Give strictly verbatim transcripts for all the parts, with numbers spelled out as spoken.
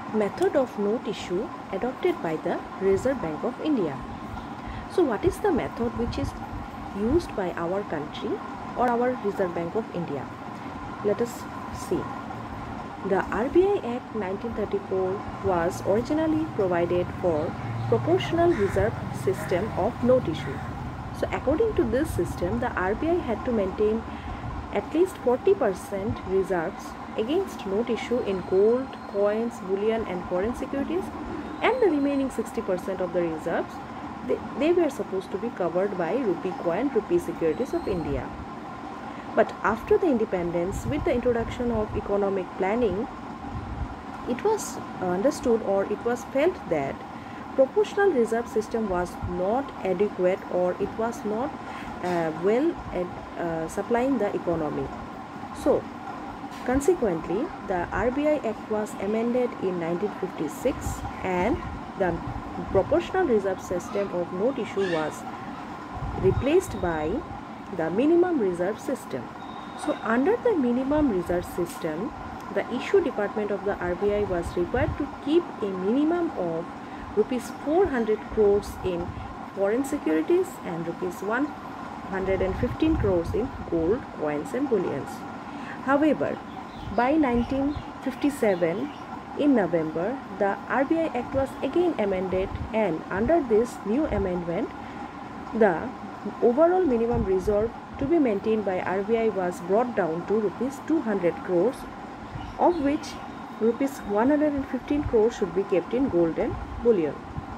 method of note issue adopted by the Reserve Bank of India. So what is the method which is used by our country or our Reserve Bank of India? Let us see. The R B I Act nineteen thirty-four was originally provided for proportional reserve system of note issue. So according to this system, the R B I had to maintain at least forty percent reserves against note issue in gold, coins, bullion and foreign securities, and the remaining sixty percent of the reserves, they, they were supposed to be covered by rupee coin, rupee securities of India. But after the independence, with the introduction of economic planning, it was understood or it was felt that proportional reserve system was not adequate or it was not uh, well at uh, supplying the economy. So consequently, the R B I Act was amended in nineteen fifty-six and the proportional reserve system of note issue was replaced by the minimum reserve system. So under the minimum reserve system, the issue department of the R B I was required to keep a minimum of rupees four hundred crores in foreign securities and rupees one hundred fifteen crores in gold, coins and bullions. However, by nineteen fifty-seven, in November, the R B I Act was again amended, and under this new amendment, the overall minimum reserve to be maintained by R B I was brought down to rupees two hundred crores, of which rupees one hundred fifteen crores should be kept in gold and bullion.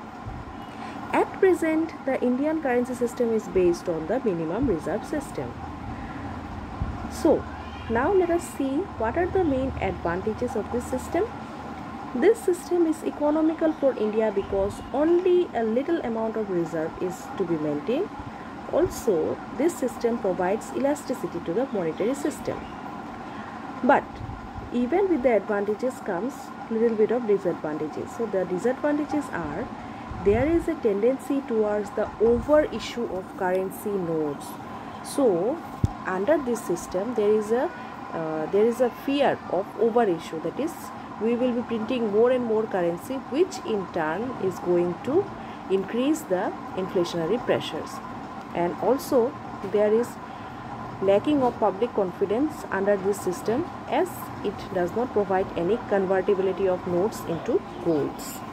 At present, the Indian currency system is based on the minimum reserve system. So now let us see what are the main advantages of this system. This system is economical for India because only a little amount of reserve is to be maintained. Also, this system provides elasticity to the monetary system. But even with the advantages comes little bit of disadvantages. So the disadvantages are, there is a tendency towards the over issue of currency notes. So under this system, there is a uh, there is a fear of over issue, that is, we will be printing more and more currency, which in turn is going to increase the inflationary pressures. And also there is lacking of public confidence under this system, as it does not provide any convertibility of notes into golds.